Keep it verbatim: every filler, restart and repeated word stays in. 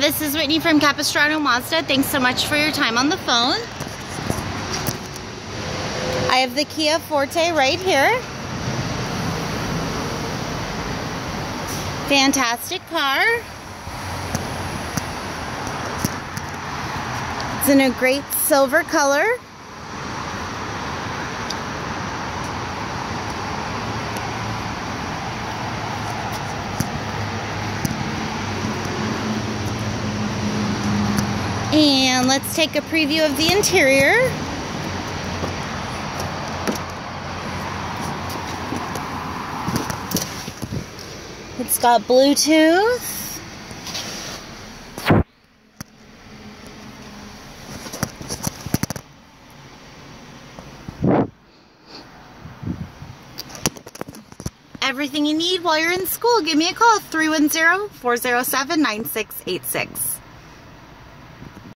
this is Whitney from Capo Mazda. Thanks so much for your time on the phone. I have the Kia Forte right here. Fantastic car. It's in a great silver color. And let's take a preview of the interior. It's got Bluetooth. Everything you need while you're in school. Give me a call, three one zero, four zero seven, nine six eight six.